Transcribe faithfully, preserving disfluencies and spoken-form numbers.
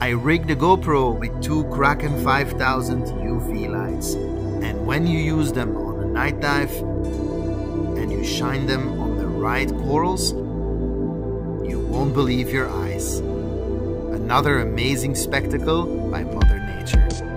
I rigged a GoPro with two Kraken five thousand U V lights, and when you use them on a night dive and you shine them on the right corals, you won't believe your eyes. Another amazing spectacle by Mother Nature.